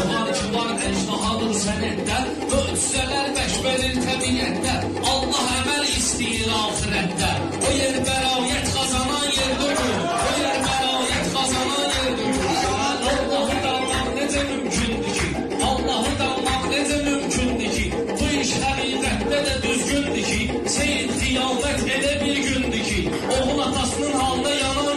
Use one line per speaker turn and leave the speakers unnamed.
var ki var əcdahadır sənətdə, möcüzələr bəş verir təbiyyətdə, Allah əməl istəyir axirətdə. O yer bəraət qazanan yerdir, o yer bəraət qazanan yerdir. Allahı danmaq necə mümkündür ki, Allahı danmaq necə mümkündür ki, bu iş həqiqətdə də düzgündür ki, Seyid qiyamət edə bir gündür ki, oğul atasının halda yanar